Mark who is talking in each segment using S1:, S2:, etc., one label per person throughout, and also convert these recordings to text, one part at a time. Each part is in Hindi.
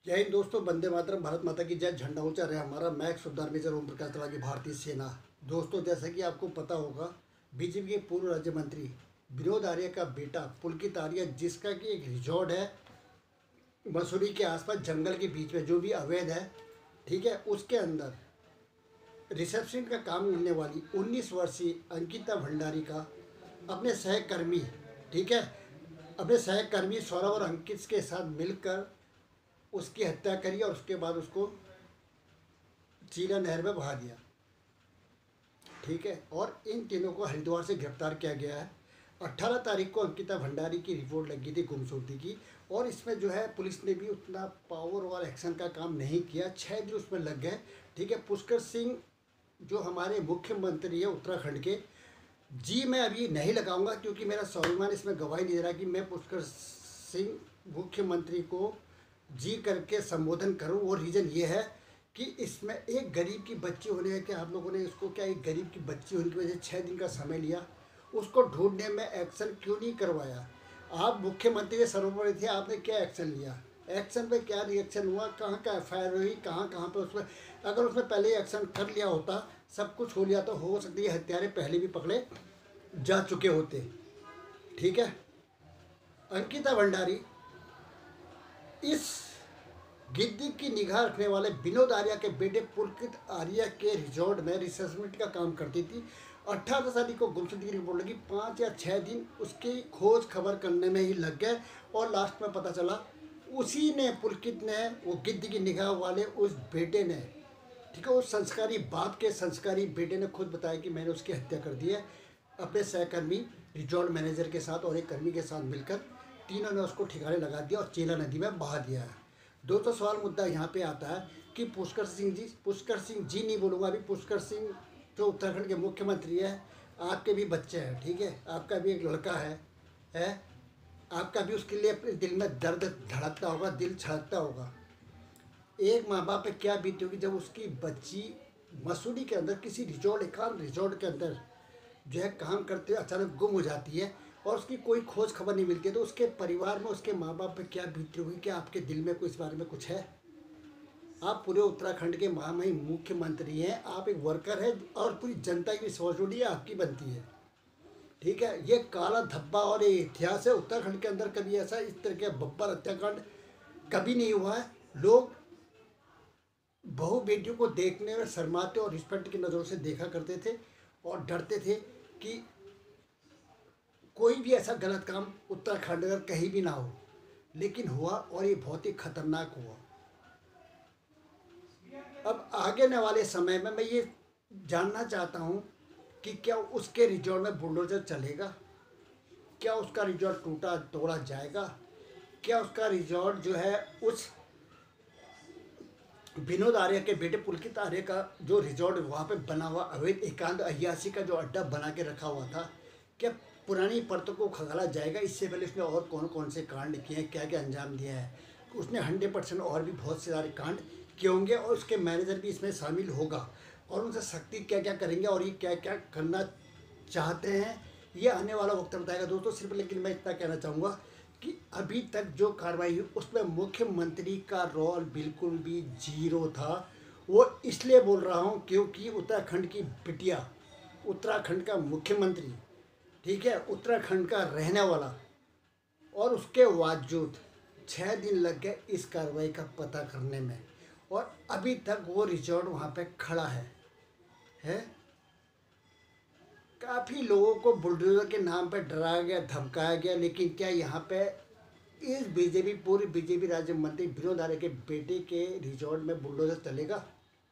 S1: जय हिंद दोस्तों, वंदे मातरम, भारत माता की जय। झंडा ऊंचा रहे हमारा। मैं सुबेदार मेजर ओम प्रकाश तड़ागी, भारतीय सेना। दोस्तों, जैसा कि आपको पता होगा, बीजेपी के पूर्व राज्य मंत्री विनोद आर्य का बेटा पुलकित आर्य, जिसका कि एक रिजॉर्ट है मसूरी के आसपास जंगल के बीच में, जो भी अवैध है, ठीक है, उसके अंदर रिसेप्शन का काम करने वाली 19 वर्षीय अंकिता भंडारी का अपने सहकर्मी, ठीक है, अपने सहकर्मी सौरभ और अंकित के साथ मिलकर उसकी हत्या करी और उसके बाद उसको चीला नहर में बहा दिया। ठीक है, और इन तीनों को हरिद्वार से गिरफ्तार किया गया है। 18 तारीख को अंकिता भंडारी की रिपोर्ट लगी थी गुमशुदगी की, और इसमें जो है पुलिस ने भी उतना पावर और एक्शन का काम नहीं किया। 6 दिन उसमें लग गए। ठीक है, पुष्कर सिंह जो हमारे मुख्यमंत्री है उत्तराखंड के, जी मैं अभी नहीं लगाऊंगा क्योंकि मेरा स्वाभिमान इसमें गवाही नहीं दे रहा कि मैं पुष्कर सिंह मुख्यमंत्री को जी करके संबोधन करूं। वो रीज़न ये है कि इसमें एक गरीब की बच्ची होने के, आप लोगों ने इसको क्या, एक गरीब की बच्ची होने की वजह से 6 दिन का समय लिया, उसको ढूंढने में एक्शन क्यों नहीं करवाया? आप मुख्यमंत्री के सर्वोपरि थे, आपने क्या एक्शन लिया? एक्शन पे क्या रिएक्शन हुआ? कहाँ का एफआईआर हुई? कहाँ कहाँ पे उसमें, अगर उसमें पहले ही एक्शन कर लिया होता, सब कुछ हो लिया, तो हो सकती है हत्यारे पहले भी पकड़े जा चुके होते। ठीक है, अंकिता भंडारी इस गिद्दी की निगाह रखने वाले विनोद आर्य के बेटे पुलकित आर्य के रिजॉर्ट में रिसेप्शनिस्ट का काम करती थी। 18 तारीख को गुमशुदगी की रिपोर्ट लगी। 5 या 6 दिन उसकी खोज खबर करने में ही लग गए, और लास्ट में पता चला उसी ने, पुलकित ने, वो गिद्दी की निगाह वाले उस बेटे ने, ठीक है, उस संस्कारी बाप के संस्कारी बेटे ने खुद बताया कि मैंने उसकी हत्या कर दी है, अपने सहकर्मी रिजॉर्ट मैनेजर के साथ और एक कर्मी के साथ मिलकर तीनों ने उसको ठिकाने लगा दिया और चेला नदी में बहा दिया है। दोस्तों, सवाल मुद्दा यहाँ पे आता है कि पुष्कर सिंह जी नहीं बोलूँगा अभी, पुष्कर सिंह जो उत्तराखंड के मुख्यमंत्री है, आपके भी बच्चे हैं, ठीक है, आपका भी एक लड़का है, आपका भी उसके लिए अपने दिल में दर्द धड़कता होगा, दिल छड़कता होगा। एक माँ बाप पे क्या बीती होगी जब उसकी बच्ची मसूरी के अंदर किसी रिजॉर्ट, एकांत रिजॉर्ट के अंदर जो है काम करते हुए अचानक गुम हो जाती है और उसकी कोई खोज खबर नहीं मिलती है। तो उसके परिवार में, उसके माँ बाप पे क्या बीती होगी? क्या आपके दिल में कोई इस बारे में कुछ है? आप पूरे उत्तराखंड के महामहिम मुख्यमंत्री हैं, आप एक वर्कर हैं, और पूरी जनता की रिस्पॉन्सिबिलिटी आपकी बनती है। ठीक है, ये काला धब्बा और ये इतिहास है। उत्तराखंड के अंदर कभी ऐसा इस तरह के बब्बर हत्याकांड कभी नहीं हुआ है। लोग बहू बेटियों को देखने में शर्माते और रिस्पेक्ट की नज़रों से देखा करते थे और डरते थे कि कोई भी ऐसा गलत काम उत्तराखंड अगर कहीं भी ना हो, लेकिन हुआ, और ये बहुत ही खतरनाक हुआ। अब आगे आने वाले समय में मैं ये जानना चाहता हूँ कि क्या उसके रिजॉर्ट में बुलडोजर चलेगा? क्या उसका रिजॉर्ट टूटा तोड़ा जाएगा? क्या उसका रिजॉर्ट जो है उस विनोद आर्य के बेटे पुलकित आर्य का जो रिजॉर्ट वहाँ पे बना हुआ अवैध एकांत अय्यासी का जो अड्डा बना के रखा हुआ था, क्या पुरानी परतों को खंगाला जाएगा? इससे पहले उसने और कौन कौन से कांड किए हैं, क्या क्या अंजाम दिया है? उसने 100% और भी बहुत से सारे कांड किए होंगे, और उसके मैनेजर भी इसमें शामिल होगा, और उनसे सख्ती क्या क्या करेंगे और ये क्या क्या करना चाहते हैं, ये आने वाला वक्त बताएगा दोस्तों। सिर्फ लेकिन मैं इतना कहना चाहूँगा कि अभी तक जो कार्रवाई हुई उसमें मुख्यमंत्री का रोल बिल्कुल भी जीरो था। वो इसलिए बोल रहा हूँ क्योंकि उत्तराखंड की बिटिया, उत्तराखंड का मुख्यमंत्री, ठीक है, उत्तराखंड का रहने वाला, और उसके बावजूद 6 दिन लग गए इस कार्रवाई का पता करने में, और अभी तक वो रिजॉर्ट वहाँ पे खड़ा है। काफ़ी लोगों को बुलडोजर के नाम पे डराया गया, धमकाया गया, लेकिन क्या यहाँ पे इस बीजेपी, पूरी बीजेपी राज्य मंत्री विनोद आर्य के बेटे के रिजॉर्ट में बुलडोजर चलेगा?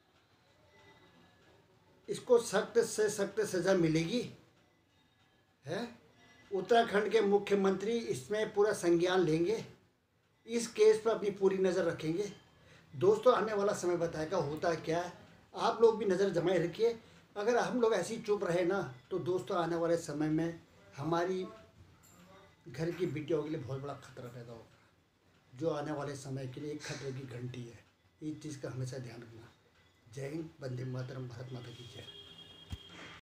S1: इसको सख्त से सख्त सज़ा मिलेगी है। उत्तराखंड के मुख्यमंत्री इसमें पूरा संज्ञान लेंगे, इस केस पर अपनी पूरी नज़र रखेंगे। दोस्तों, आने वाला समय बताएगा होता क्या है। आप लोग भी नज़र जमाए रखिए। अगर हम लोग ऐसे ही चुप रहे ना, तो दोस्तों आने वाले समय में हमारी घर की बेटियों के लिए बहुत बड़ा खतरा पैदा होगा, जो आने वाले समय के लिए एक खतरे की घंटी है। इस चीज़ का हमेशा ध्यान रखना। जय हिंद, वंदे मातरम, भारत माता की जय।